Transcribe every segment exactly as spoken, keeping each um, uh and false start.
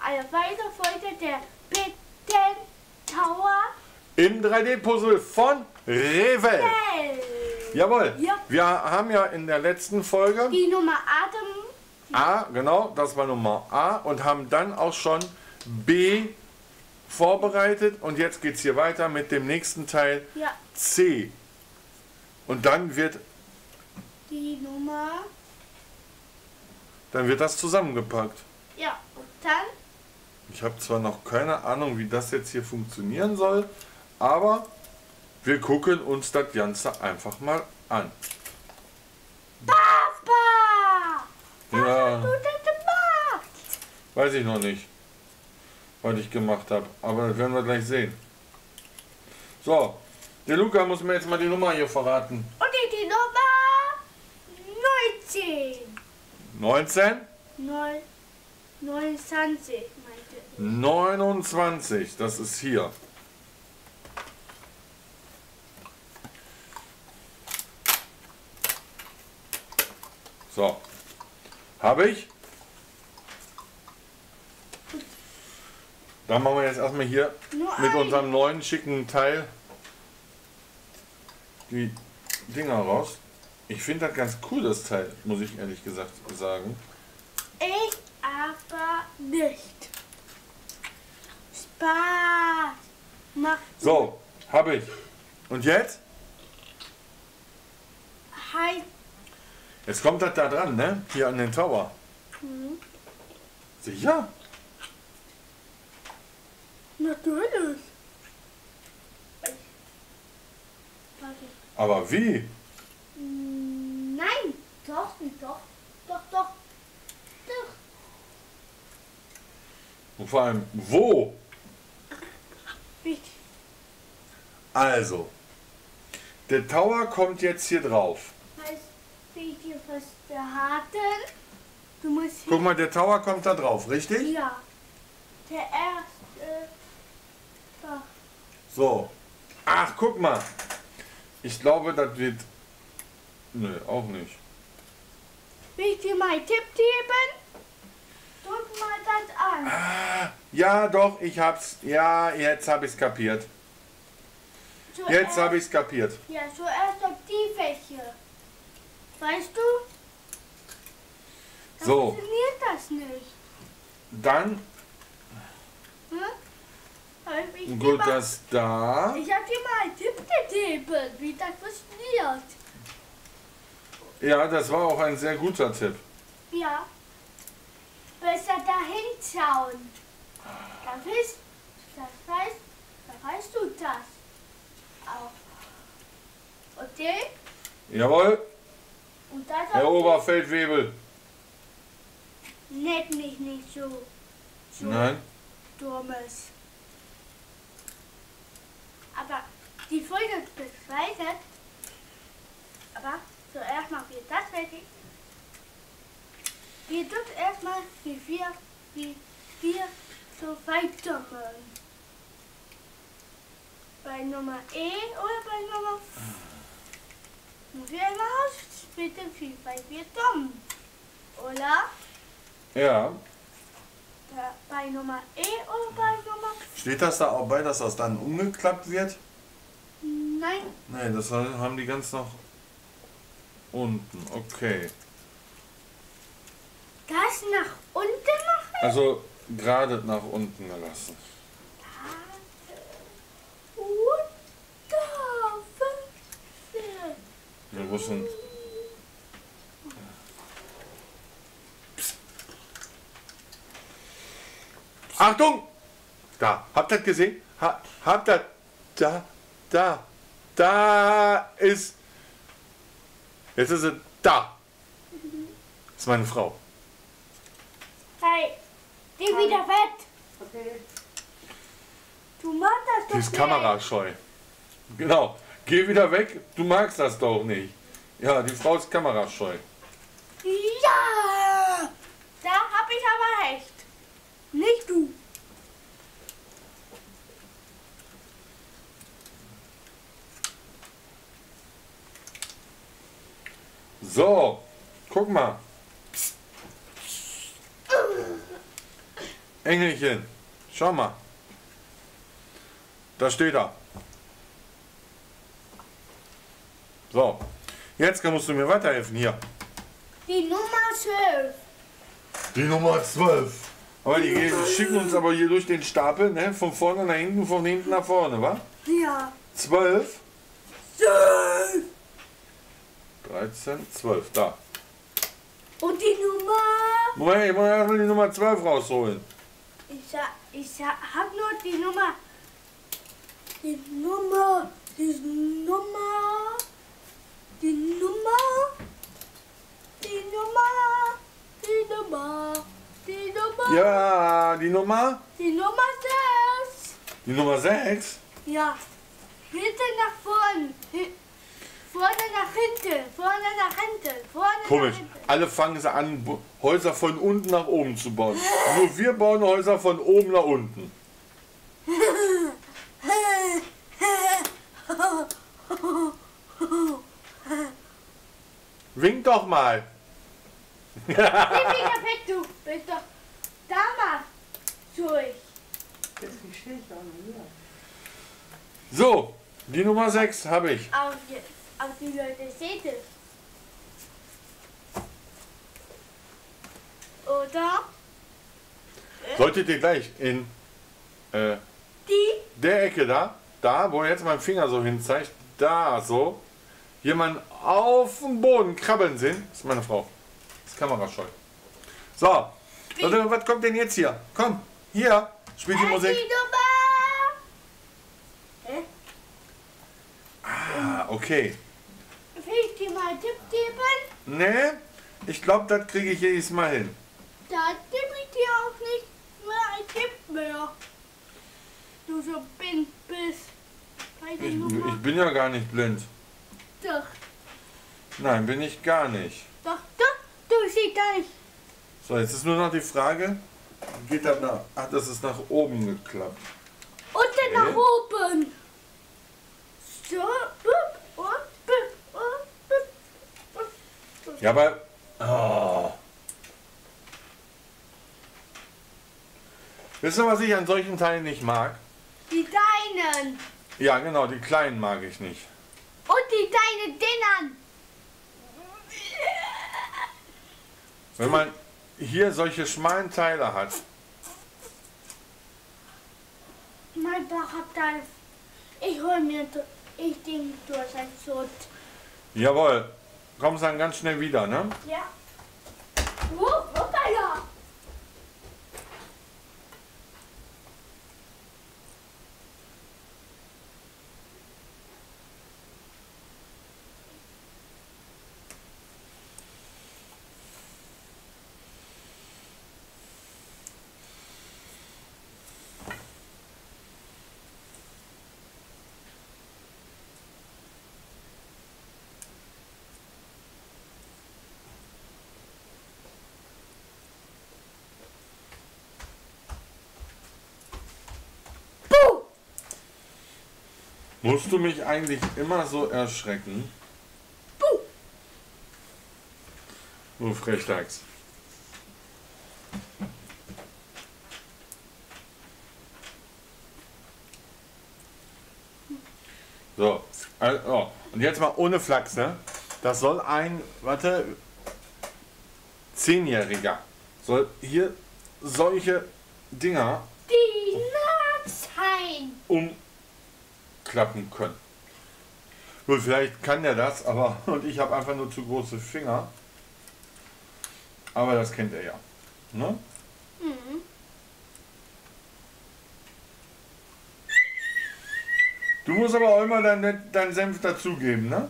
eine weitere Folge der Pitten Tower im drei D-Puzzle von Revel. Hey. Jawohl. Ja. Wir haben ja in der letzten Folge Die Nummer Atem. A, genau, das war Nummer A und haben dann auch schon B vorbereitet und jetzt geht es hier weiter mit dem nächsten Teil Ja. C. Und dann wird, Die Nummer. dann wird das zusammengepackt. Ja. Und dann. Ich habe zwar noch keine Ahnung, wie das jetzt hier funktionieren soll, aber wir gucken uns das Ganze einfach mal an. Papa! Was Ja, hast du denn gemacht? weiß ich noch nicht, was ich gemacht habe, aber das werden wir gleich sehen. So, der Luca muss mir jetzt mal die Nummer hier verraten. Und die, die Nummer neunzehn. neunzehn? Neun, neunundzwanzig meinte ich. neunundzwanzig, das ist hier. So, habe ich. Dann machen wir jetzt erstmal hier Nur mit ein. unserem neuen schicken Teil die Dinger raus. Ich finde das ganz cool, das Teil, muss ich ehrlich gesagt sagen. Ich aber nicht. Spaß. Macht So, habe ich. Und jetzt? halt. Jetzt kommt das da dran, ne? Hier an den Tower. Hm. Sicher? Natürlich. Warte. Aber wie? Mm, Nein, doch, nicht, doch, doch, doch, doch. Und vor allem, wo? Richtig. Also, der Tower kommt jetzt hier drauf. Heißt, wie ich dir was verraten? Du musst Guck mal, der Tower kommt da drauf, richtig? Ja. Der erste. Doch. So. Ach, guck mal. Ich glaube, das wird... Nö, auch nicht. Will ich dir mal einen Tipp geben? Drück mal das an. Ah, ja, doch, ich hab's. Ja, jetzt hab ich's kapiert. Zuerst, Jetzt hab ich's kapiert. Ja, zuerst auf die Fläche. Weißt du? Dann So. funktioniert das nicht. Dann, Hm? Hab ich dir gut, mal- das da. Ich habe dir mal einen Tipp gegeben, wie das funktioniert. Ja, das war auch ein sehr guter Tipp. Ja. Besser dahin schauen. Da weißt, das weißt, da weißt du das auch. Okay? Jawohl, Und das Herr auch Oberfeldwebel. nennt mich nicht so, so Nein, dummes. Aber die Folge begleitet. Aber zuerst machen wir das fertig. Wir tun erstmal wie wir, wie wir so weitermachen. Bei Nummer E oder bei Nummer F. Muss wir immer aus, bitte viel, weil wir dumm. Oder? ja. Da, bei Nummer E oder bei Nummer F. Steht das da auch bei, dass das dann umgeklappt wird? Nein, Nein, das haben die ganz nach unten. Okay. das nach unten machen? Also gerade nach unten gelassen. Wir müssen. Achtung! Da, habt ihr das gesehen? Ha, habt ihr da, da, da ist. Jetzt ist sie da. Das ist meine Frau. Hey, geh wieder weg. Okay. Du machst das doch Die ist nicht. kamerascheu. Genau. Geh wieder weg, du magst das doch nicht. Ja, die Frau ist kamerascheu. Ja, da hab ich aber recht. Nicht du. So, guck mal. Engelchen, schau mal. Da steht er. So, jetzt musst du mir weiterhelfen hier. Die Nummer zwölf. Die Nummer zwölf. Aber die gehen, schicken uns aber hier durch den Stapel, ne? Von vorne nach hinten, von hinten nach vorne, wa? Ja. zwölf. zwölf. dreizehn, zwölf, da. Und die Nummer? Moment, ich muss erstmal die Nummer zwölf rausholen. Ich, ha- ich ha- hab nur die Nummer. Die Nummer. Die Nummer. Die Nummer. Die Nummer. Die Nummer. Die Nummer. Ja, die Nummer? Die Nummer sechs. Die Nummer sechs? Ja. Hinten nach vorne. Hi- Vorne nach hinten. Vorne nach hinten. Vorne Komisch, nach hinten. alle fangen sie an, Bo- Häuser von unten nach oben zu bauen. Nur wir bauen Häuser von oben nach unten. Wink doch mal. Den Finger weg, du bist doch damals durch. So, die Nummer sechs habe ich. Aber die, aber die Leute sehen es. Oder? Solltet ihr gleich in äh, Die? der Ecke da, da, wo jetzt mein Finger so hin zeigt, da so, jemand auf dem Boden krabbeln sehen. Das ist meine Frau. Das ist kamerascheu. So, Leute, was kommt denn jetzt hier? Komm, hier, spielt die Äh, Musik. Die Nummer. Hä? Ah, okay. Will ich dir mal einen Tipp geben? Ne, ich glaube, das kriege ich jedes Mal hin. Da gebe ich dir auch nicht mehr einen Tipp mehr. Du so blind bist. Bei der Ich, Nummer. ich bin ja gar nicht blind. Doch, Nein, bin ich gar nicht. doch, doch, du siehst gar nicht. So, jetzt ist nur noch die Frage, geht das nach, ach, das ist nach oben geklappt. Und dann nach oben. So, bup, und bup, und bup, und bup. Ja, aber, oh. Wisst ihr, was ich an solchen Teilen nicht mag? Die deinen. Ja, genau, die kleinen mag ich nicht. Und die deine Dingern. Wenn man hier solche schmalen Teile hat, Mein Bauch hat da. Ich hol mir. Ich denke, du hast ein Sod. jawohl, kommst dann ganz schnell wieder, ne? Ja. Wo? Hoppala. Puh. Musst du mich eigentlich immer so erschrecken? Puh. Du Frechdachs. So, also, oh. Und jetzt mal ohne Flachs, ne? Das soll ein, warte, Zehnjähriger soll hier solche Dinger Die Nahtsein. umklappen können. Gut, vielleicht kann der das, aber und ich habe einfach nur zu große Finger. Aber das kennt er ja. Ne? Mhm. Du musst aber auch immer deinen dein Senf dazugeben, ne?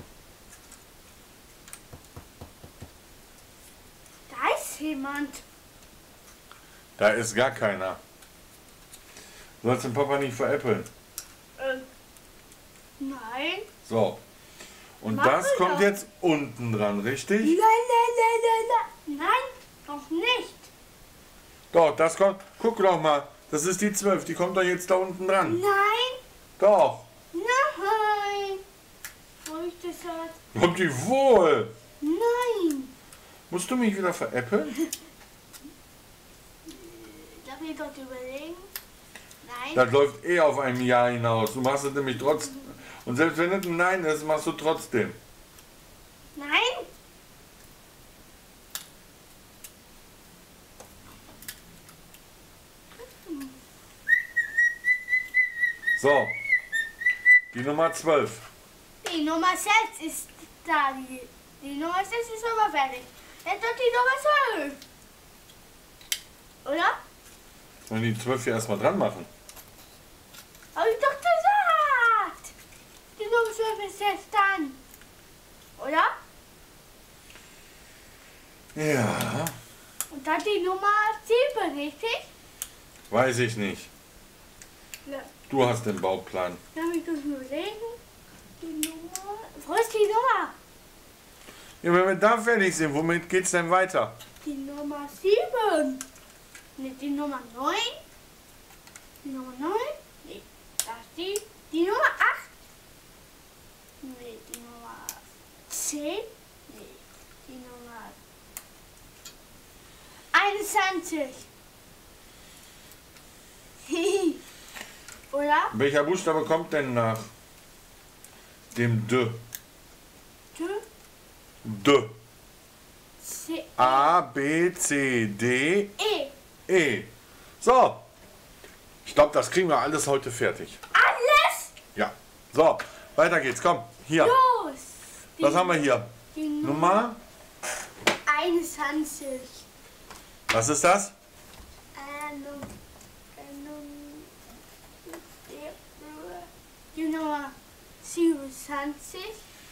Da ist jemand. Da ist gar keiner. Du sollst den Papa nicht veräppeln. Ähm. Nein. So. Und Mach das ich kommt doch. jetzt unten dran, richtig? Nein, nein, nein, nein, nein. Nein, noch nicht. Doch, das kommt. Guck doch mal. Das ist die zwölf. Die kommt doch jetzt da unten dran. Nein, Doch. nein. Wo ich das gesagt? Kommt die wohl. Nein. Musst du mich wieder veräppeln? Da Darf ich dort überlegen? Nein. Das läuft eh auf ein Ja hinaus. Du machst es nämlich trotzdem. Und selbst wenn es ein Nein ist, machst du trotzdem. Nein. So. Die Nummer zwölf. Die Nummer sechs ist da. Die, die Nummer sechs ist aber fertig. Jetzt wird die Nummer zwölf. Oder? Sollen die zwölf hier erstmal dran machen? Hab ich doch gesagt. Die Nummer zwölf ist jetzt dann. Oder? Ja. Und dann die Nummer sieben, richtig? Weiß ich nicht. Ja. Du hast den Bauplan. Darf ich das nur legen? Die Nummer. Wo ist die Nummer? Ja, wenn wir da fertig sind, womit geht's denn weiter? Die Nummer sieben. Ne, die Nummer neun. Die Nummer neun. Nee, das ist die. Die Nummer acht. Nee, die Nummer zehn. Nee, die Nummer einundzwanzig. Oder? Welcher Buchstabe kommt denn nach dem D? D, D. C, A, B, C, D, E. E. So. Ich glaube, das kriegen wir alles heute fertig. Alles Ja. So, weiter geht's. Komm, hier. los. Die, Was haben wir hier? Die Nummer? einundzwanzig. Was ist das? Äh, Num- äh, Num- Die Nummer siebenundzwanzig.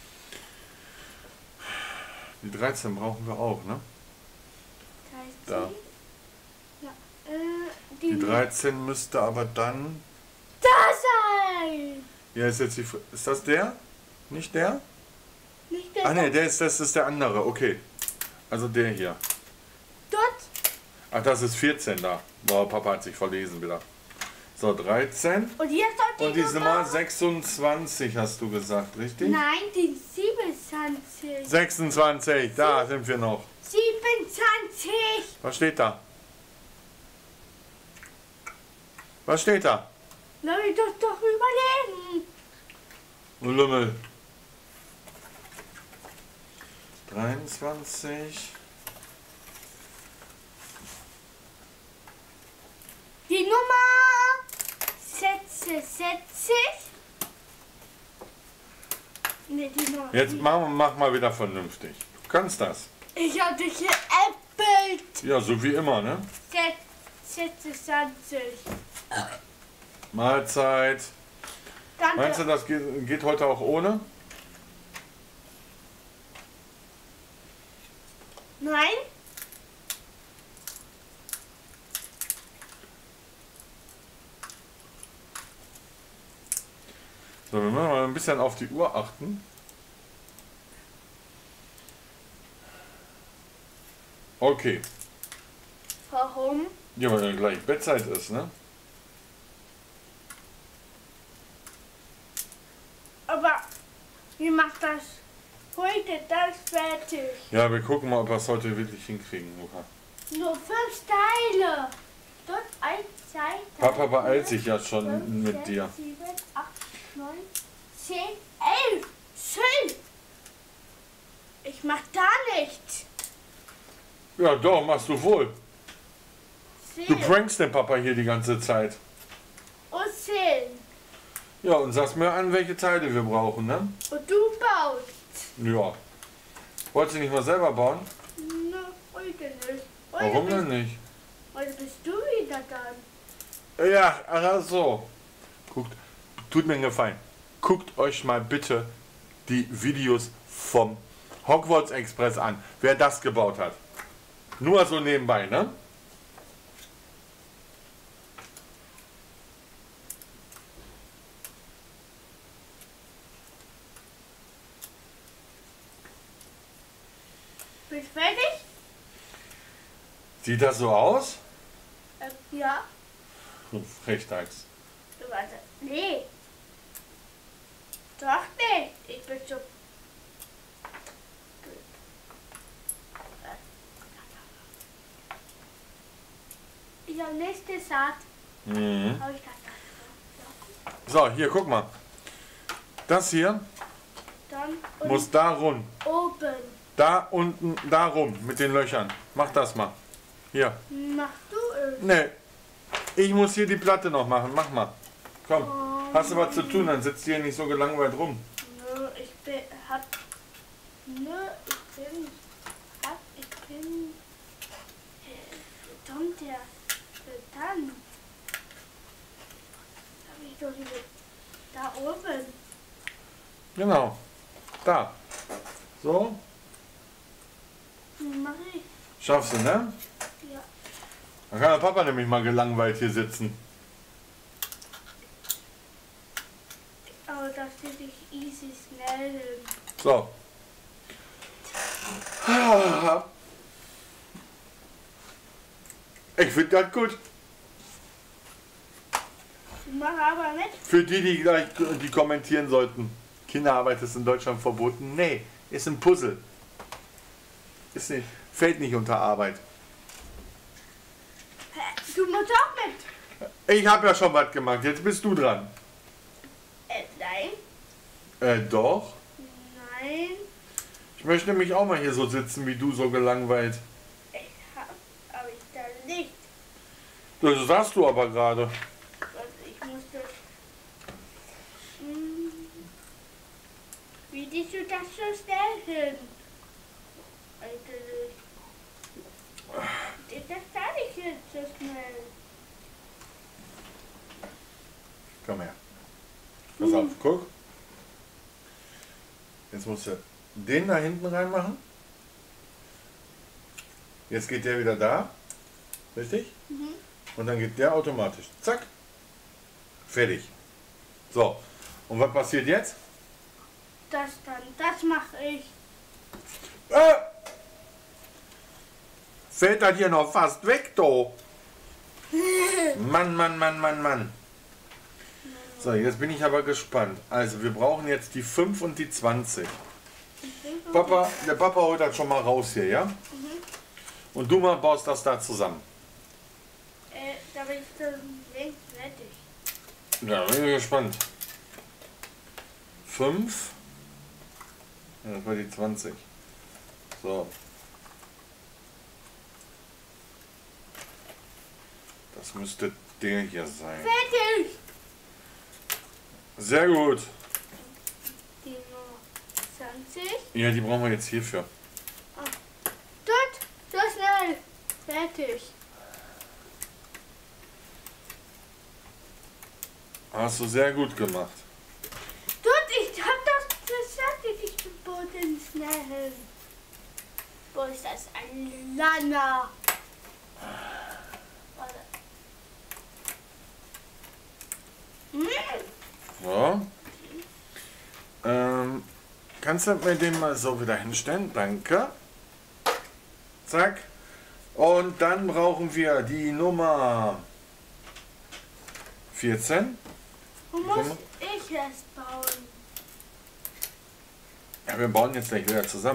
Die dreizehn brauchen wir auch, ne? Da. Ja, äh, die, Die dreizehn müsste aber dann... Da sein! Ja, ist jetzt die... Fr- Ist das der? Nicht der? Nicht der Ah ne, der ist, das ist der andere. Okay. Also der hier. dort. Ach, das ist vierzehn da. Boah, Papa hat sich verlesen wieder. So, dreizehn. Und hier ist doch die Und die Nummer... Nummer sechsundzwanzig hast du gesagt, richtig? Nein, die siebenundzwanzig. sechsundzwanzig, da sind wir noch. siebenundzwanzig. Was steht da? Was steht da? Lass mich das doch überlegen. Lümmel. dreiundzwanzig. Die Nummer sechsundsiebzig. Ne, die Nummer. Jetzt mach, mach mal wieder vernünftig. Du kannst das. Ich hab dich geäppelt. Ja, so wie immer, ne? sechsundzwanzig. Mahlzeit. Danke. Meinst du, das geht, geht heute auch ohne? Nein? So, wir müssen mal ein bisschen auf die Uhr achten. Okay. Warum? Ja, weil dann gleich Bettzeit ist, ne? Aber wie macht das heute das fertig? Ja, wir gucken mal, ob wir es heute wirklich hinkriegen, Luca. Nur fünf Teile. Dort ein, zwei, drei, Papa beeilt vier, sich ja schon fünf, mit sechs, dir. sieben, acht, neun, zehn, elf, zwölf. Ich mach da nichts. Ja, doch, machst du wohl. Du Zehn. prankst den Papa hier die ganze Zeit. Und zehn. Ja, und sagst mir an, welche Teile wir brauchen, ne? Und du baust. Ja. Wolltest du nicht mal selber bauen? Na, heute nicht. Heute Warum bist, denn nicht? heute bist du wieder dann. Ja, ach so. Guckt, tut mir einen Gefallen. Guckt euch mal bitte die Videos vom Hogwarts Express an, wer das gebaut hat. Nur so nebenbei, ne? Bist du fertig? Sieht das so aus? Äh, ja. Frechdachs. Du warte. Nee. Doch nicht. Ich bin so. ich habe nicht gesagt. Mhm. Habe ich gesagt. So, hier, guck mal. Das hier Dann und muss da rum. oben. Da unten, da rum, mit den Löchern. Mach das mal. Hier. Mach du es. Nee. Ich muss hier die Platte noch machen. Mach mal. Komm. Hast du was zu tun, dann sitzt du hier nicht so gelangweilt rum. Nö, ich bin, hab, nö, ich bin, hab, ich bin, äh, verdammt, der, verdammt. Hab ich doch hier, da oben. Genau. Da. So. Mach ich, Schaffst du, ne? ja. Dann kann der Papa nämlich mal gelangweilt hier sitzen. Aber das will ich easy schnell. So. Ich finde das gut. Ich mache aber nicht. Für die, die gleich die kommentieren sollten. Kinderarbeit ist in Deutschland verboten. Nee, ist ein Puzzle. Ist nicht, fällt nicht unter Arbeit. Hä, du musst auch mit. Ich habe ja schon was gemacht. Jetzt bist du dran. Äh, nein, Äh, doch. nein. Ich möchte nämlich auch mal hier so sitzen wie du, so gelangweilt. Ich hab, aber ich da nicht. Das sagst du aber gerade. Also ich muss das. Hm, wie siehst du das so schnell hin? Eigentlich. Das kann ich jetzt so schnell. Komm her. Pass auf, guck. Jetzt musst du den da hinten reinmachen. Jetzt geht der wieder da. Richtig? Mhm. Und dann geht der automatisch. Zack. Fertig. So. Und was passiert jetzt? Das dann, das mache ich. Äh! Fällt das hier noch fast weg, do. Mann, Mann, Mann, Mann, Mann. So, jetzt bin ich aber gespannt. Also, wir brauchen jetzt die fünf und die zwanzig. Papa, der Papa holt das schon mal raus hier, ja? Mhm. Und du mal baust das da zusammen. Äh, da bin ich dann längst fertig. Ja, bin ich gespannt. fünf. Ja, das war die zwanzig. So. Das müsste der hier sein. Fertig! Sehr gut. Die Nummer zwanzig. Ja, die brauchen wir jetzt hierfür. Dort, so schnell. Fertig. Hast du sehr gut gemacht. Dort, ich hab das gesagt, ich geboten schnell. Wo ist das? Ein Lana. Mm. So. Ähm, kannst du mir den mal so wieder hinstellen? Danke. Zack. Und dann brauchen wir die Nummer vierzehn. Wo muss ich es bauen? Ja, wir bauen jetzt gleich wieder zusammen.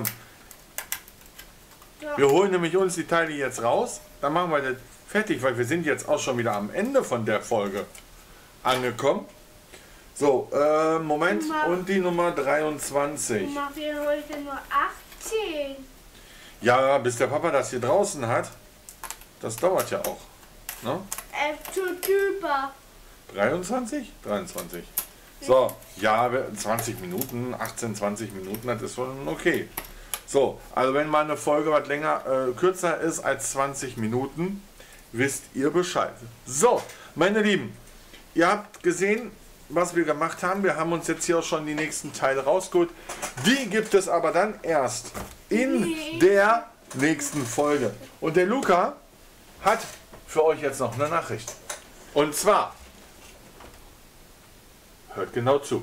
Ja. Wir holen nämlich uns die Teile jetzt raus. Dann machen wir das fertig, weil wir sind jetzt auch schon wieder am Ende von der Folge angekommen. So, äh, Moment. Und die Nummer dreiundzwanzig. Machen wir heute nur achtzehn. Ja, bis der Papa das hier draußen hat, das dauert ja auch. Ne? Äh, zu drüber. dreiundzwanzig? dreiundzwanzig. So, ja, zwanzig Minuten, achtzehn, zwanzig Minuten, das ist schon okay. So, also wenn mal eine Folge was länger, äh, kürzer ist als zwanzig Minuten, wisst ihr Bescheid. So, meine Lieben, ihr habt gesehen, was wir gemacht haben. Wir haben uns jetzt hier auch schon die nächsten Teile rausgeholt. Die gibt es aber dann erst in der nächsten Folge. Und der Luca hat für euch jetzt noch eine Nachricht. Und zwar, hört genau zu.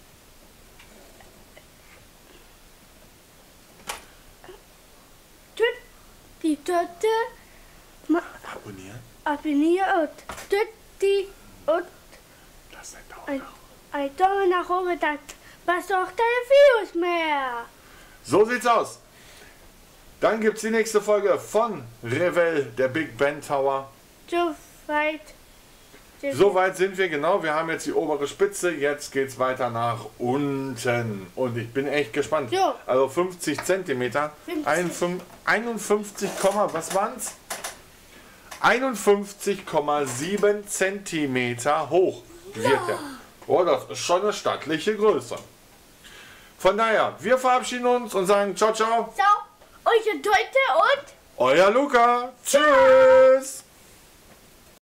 Die Tote Abonnieren. abonniert. Die und Lasst ein Daumen ein, nach. ein Daumen nach oben, das was doch keine Videos mehr. So sieht's aus. Dann gibt es die nächste Folge von Revell, der Big Ben Tower. so weit. sind So wir. weit sind wir, genau. Wir haben jetzt die obere Spitze. Jetzt geht es weiter nach unten. Und ich bin echt gespannt. So. Also fünfzig Zentimeter. fünfzig. einundfünfzig, was waren's? einundfünfzig Komma sieben Zentimeter hoch wird er. Oh, das ist schon eine stattliche Größe. Von daher, wir verabschieden uns und sagen ciao, ciao. So, euch Leute und Euer Luca. Tschüss.